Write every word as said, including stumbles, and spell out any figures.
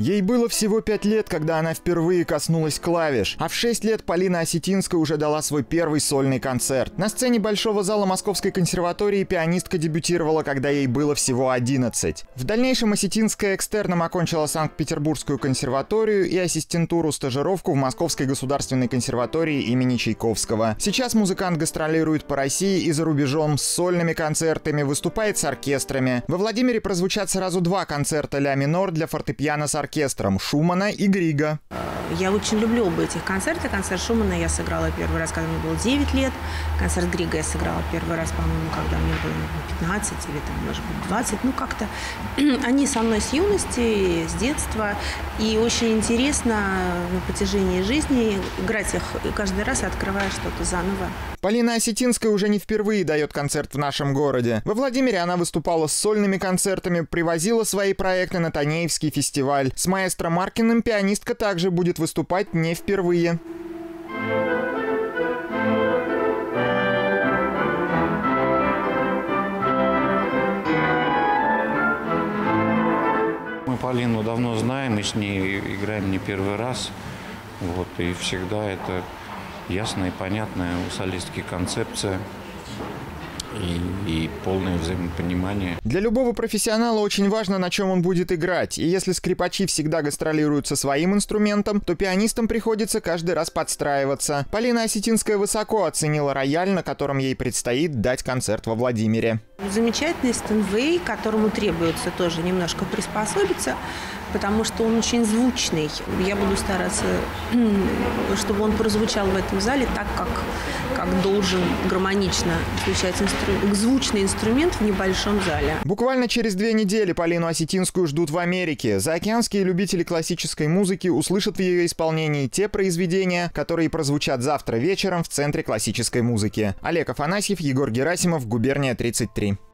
Ей было всего пять лет, когда она впервые коснулась клавиш, а в шесть лет Полина Осетинская уже дала свой первый сольный концерт. На сцене Большого зала Московской консерватории пианистка дебютировала, когда ей было всего одиннадцать. В дальнейшем Осетинская экстерном окончила Санкт-Петербургскую консерваторию и ассистентуру-стажировку в Московской государственной консерватории имени Чайковского. Сейчас музыкант гастролирует по России и за рубежом с сольными концертами, выступает с оркестрами. Во Владимире прозвучат сразу два концерта ля минор для фортепиано с оркестром — Шумана и Грига. Я очень люблю оба этих концерта. Концерт Шумана я сыграла первый раз, когда мне было девять лет. Концерт Грига я сыграла первый раз, по-моему, когда мне было пятнадцать или, там, может быть, двадцать. Ну, как-то они со мной с юности, с детства. И очень интересно на протяжении жизни играть их каждый раз, открывая что-то заново. Полина Осетинская уже не впервые дает концерт в нашем городе. Во Владимире она выступала с сольными концертами, привозила свои проекты на Танеевский фестиваль. С маэстро Маркиным пианистка также будет выступать не впервые. Мы Полину давно знаем, мы с ней играем не первый раз. Вот, и всегда это ясная и понятная у солистки концепция и, и полное взаимопонимание. Для любого профессионала очень важно, на чем он будет играть. И если скрипачи всегда гастролируют со своим инструментом, то пианистам приходится каждый раз подстраиваться. Полина Осетинская высоко оценила рояль, на котором ей предстоит дать концерт во Владимире. Замечательный Стенвей, которому требуется тоже немножко приспособиться, потому что он очень звучный. Я буду стараться, чтобы он прозвучал в этом зале так, как, как должен гармонично звучать инстру... звучный инструмент в небольшом зале. Буквально через две недели Полину Осетинскую ждут в Америке. Заокеанские любители классической музыки услышат в ее исполнении те произведения, которые прозвучат завтра вечером в Центре классической музыки. Олег Афанасьев, Егор Герасимов, Губерния тридцать три.